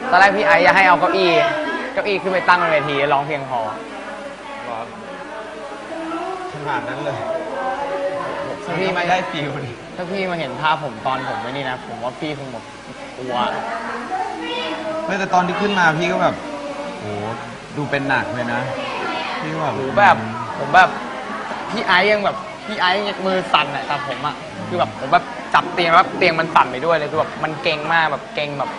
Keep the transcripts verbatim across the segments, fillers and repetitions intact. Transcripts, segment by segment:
ตอนแรกพี่ไอซ์อยากให้เอาเก้าอี้เก้าอี้ขึ้นไปตั้งบนเวทีร้องเพลงพอขนาดนั้นเลยถ้าพี่มาได้ฟิลดิถ้าพี่มาเห็นภาพผมตอนผมไม่นี่นะผมว่าพี่คงแบบกลัวไม่แต่ตอนที่ขึ้นมาพี่ก็แบบโอ้ดูเป็นหนักเลยนะพี่แบบแบบผมแบบพี่ไอซ์ยังแบบพี่ไอซ์มือสั่นอะแต่ผมอะคือแบบผมแบบจับเตียงแล้วเตียงมันสั่นไปด้วยเลยคือแบบมันเก่งมากแบบเก่งแบบ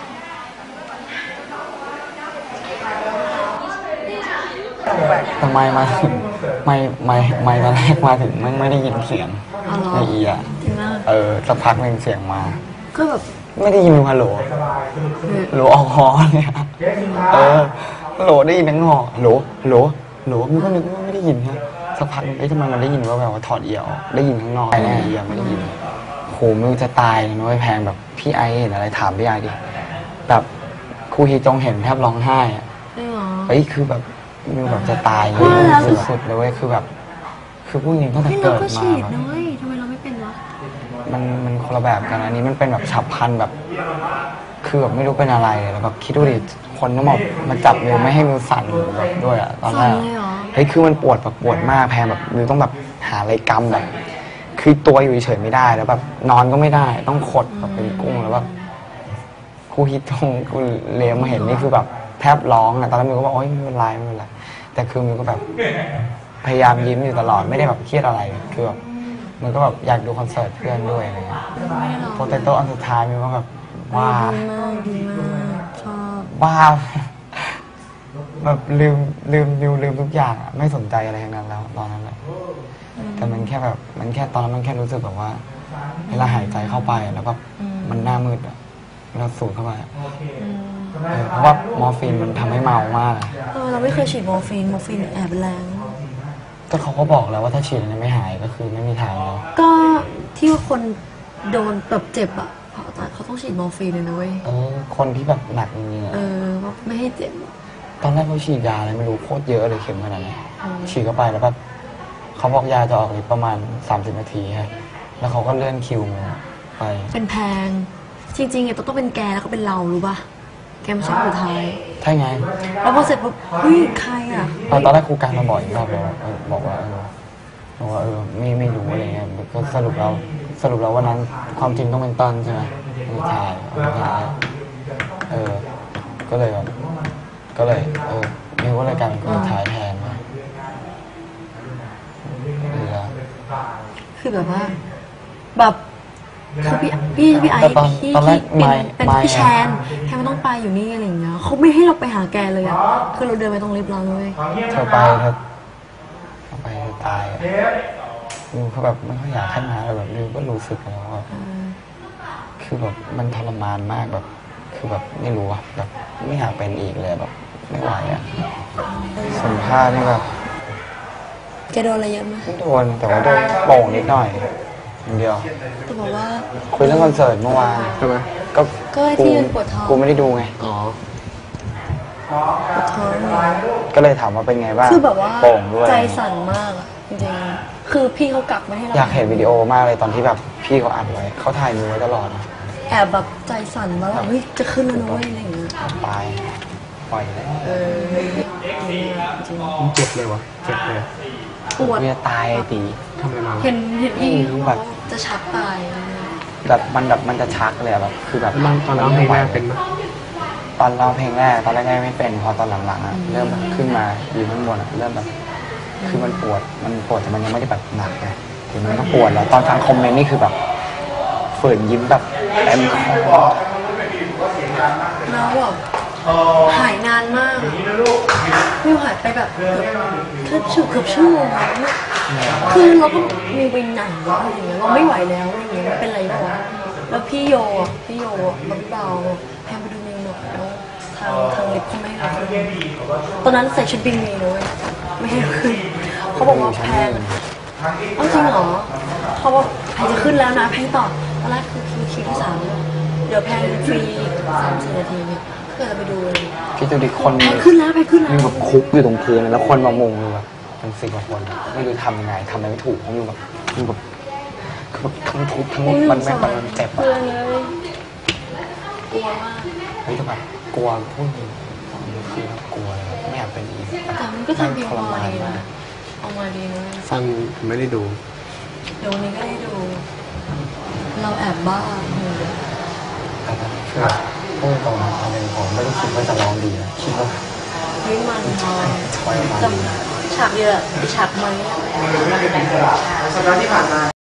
ทำไมมาไม่ไม่ไม่ตอนแรกมาถึงไม่ไม่ได้ยินเสียงในอีอะเออสักพักหนึ่งเสียงมาก็แบบไม่ได้ยินฮัลโหลโหลออกฮอเนี่ยเออโหลได้ยินทั้งหอโหลโหลโหลมันก็นึกว่าไม่ได้ยินฮะสักพักไอ้ทำไมมันได้ยินว่าแบบว่าถอดเอี่ยวได้ยินข้างนอกไอ้เนี่ยอีไม่ได้ยินโหมึงจะตายน้อยแพงแบบพี่ไอเห็นอะไรถามพี่ไอดิแบบครูฮีจงเห็นแทบร้องไห้อะเฮ้ยคือแบบมิวแบบจะตายสุดๆเลยเว้ยคือแบบคือผู้หญิงตั้งแต่เกิดมาแบบทำไมเราไม่เป็นวะมันมันคนละแบบกันอันนี้มันเป็นแบบฉับพลันแบบคือแบบไม่รู้เป็นอะไรแล้วแบบคิดดูดิคนต้องบอกมาจับมิวไม่ให้มิวสั่นแบบด้วยอะตอนแรกเฮ้ยคือมันปวดแบบปวดมากแพงแบบมิวต้องแบบหาอะไรกำแบบคือตัวอยู่เฉยไม่ได้แล้วแบบนอนก็ไม่ได้ต้องขดแบบเป็นกุ้งแล้วแบบครูฮิตงกูเลี้ยงมาเห็นนี่คือแบบแทบร้องอะตอนแรกมิวก็บอกโอ๊ยไม่เป็นไรไม่เป็นไรแต่คือมิวก็แบบพยายามยิ้มอยู่ตลอดไม่ได้แบบเครียดอะไรคือแบบมันก็แบบอยากดูคอนเสิร์ตเพื่อนด้วยอะไรเงี้ยโปเตโต้อันสุดท้ายมิวก็แบบว้าดีมากชอบว้าแบบลืมลืมมิวลืมทุกอย่างอะไม่สนใจอะไรทั้งนั้นแล้วตอนนั้นแหละแต่มันแค่แบบมันแค่ตอนนั้นมันแค่รู้สึกแบบว่าเวลาหายใจเข้าไปแล้วแบบมันหน้ามืดอะเราสูดเข้าไปเพราะว่ามอร์ฟีนมันทำให้เมามากเออเราไม่เคยฉีดมอร์ฟีนมอร์ฟีนแอบแรงก็เขาก็บอกแล้วว่าถ้าฉีดแล้วไม่หายก็คือไม่มีทางเลยก็ที่ว่าคนโดนแบบเจ็บอ่ะเขาต้องฉีดมอร์ฟีนเลยนะเว้ยเออคนที่แบบหนักจริงๆเออไม่ให้เจ็บตอนแรกเขาฉีดยาอะไรไม่รู้โคตรเยอะเลยเข็มขนาดนี้ฉีดเข้าไปแล้วแบบเขาบอกยาจะออกฤทธิ์ประมาณสามสิบนาทีฮะแล้วเขาก็เลื่อนคิวไปเป็นแพงจริงๆเนี่ยต้องเป็นแกแล้วก็เป็นเรารู้ป่ะแกมาใช้สุดท้ายใช่ไงแล้วพอเสร็จปุ๊บเฮ้ยใครอ่ะตอนแรกครูการมาบอกอีกรอบเลยบอกว่าเออบอกว่าเออไม่ไม่รู้อะไรเงี้ยก็สรุปแล้วสรุปแล้ววันนั้นความจริงต้องเป็นต้นใช่ไหมมีถ่ายเออก็เลยแบบก็เลยเออมิวก็เลยกลายเป็นคนถ่ายแทนมาดีแล้วคือแบบว่าแบบคือพี่พี่พี่ไอพี่ที่เป็นเป็นพี่แชนแค่ไม่ต้องไปอยู่นี่อะไรอย่างเงี้ยเขาไม่ให้เราไปหาแกเลยอ่ะคือเราเดินไปตรงลิฟต์เราเลยเธอไปเธอไปเธอตายอ่ะมิวเขาแบบไม่ค่อยอยากให้มาแบบมิวก็รู้สึกแล้วว่าคือแบบมันทรมานมากแบบคือแบบไม่รู้อ่ะแบบไม่อยากเป็นอีกเลยแบบไม่ไหวอ่ะสัมภาษณ์นี่แบบแกโดนอะไรเยอะไหมไม่โดนแต่ว่าโดนโป่งนิดหน่อยเดียวแต่บอกว่าคุยเรื่องคอนเสิร์ตเมื่อวานใช่ไหมก็ก็ที่ปวดท้องกูไม่ได้ดูไงอ๋อปวดท้องก็เลยถามว่าเป็นไงบ้างคือแบบว่าโป่งด้วยใจสั่นมากจริงๆคือพี่เขากลับมาให้เราอยากเห็นวิดีโอมากเลยตอนที่แบบพี่เขาอัดไว้เขาถ่ายมือไว้ตลอดแอบแบบใจสั่นว่าเราเฮ้ยจะขึ้นแล้วนะอะไรอย่างเงี้ยตายปล่อยแล้วเออจริงมันเจ็บเลยวะเจ็บเลยปวดจะตายไอ้ตีทำไมมาเห็นเห็นอีแบบจะชักตายแบบมันแบบมันจะชักเลยแบบคือแบบตอนร้องเพลงแรกเป็นไหมตอนร้องเพลงแรกตอนแรกไม่เป็นพอตอนหลังๆอ่ะเริ่มแบบขึ้นมาอยู่ข้างบนอ่ะเริ่มแบบคือมันปวดมันปวดแต่มันยังไม่ได้แบบหนักไงถึงมันต้องปวดแล้วตอนฟังคอมเมนต์นี่คือแบบฝืนยิ้มแบบเต็มคอแล้วแบบหายนานมากมิวหายไปแบบเกือบชั่วเกือบชั่วโมงคือเราก็มีไปหนังอะไรอย่างเงี้ยเราไม่ไหวแล้วอะไรอย่างเงี้ยมันเป็นไรบ้างแล้วพี่โยพี่โยแบบพี่เบาแพงไปดูมิวหน่อยแล้วทางทางลิฟต์เขาไม่ให้ขึ้นตอนนั้นใส่ชุดบินมีเลยไม่ให้ขึ้นเขาบอกว่าแพงเอาจริงเหรอเขาบอกแพงจะขึ้นแล้วนะแพงต่อตอนแรกคือคิวคิวที่สามเดี๋ยวแพงฟรีสามสี่นาทีเนี่ยเพื่อจะไปดูเลยพี่ดูดิคนแพงขึ้นแล้วแพงขึ้นแล้วมีแบบคุกอยู่ตรงพื้นแล้วคนมามุงอยู่แบบเป็นสิบกว่าคนไม่รู้ทำยังไงทำอะไรไม่ถูกเขาอยู่แบบอยู่แบบคือแบบทั้งทุบทั้งมันไม่มันเจ็บอ่ะกลัวมากเฮ้ยแต่แบบกลัวพูดจริงตอนนี้คือแบบกลัวเลยแบบไม่อยากเป็นอีกแต่มันก็ทำเพลงออกมาดีนะออกมาดีนะฟังไม่ได้ดูเดี๋ยววันนี้ก็ได้ดู เราแอบบ้าเออแต่แบบคือแบบพูดตรงๆนะตอนนี้ผมไม่ได้คิดว่าจะร้องดีนะคิดว่าเฮ้ยมันพอไว้ประมาณจำฉากเดียวอะฉากไหมสัปดาห์ที่ผ่านมา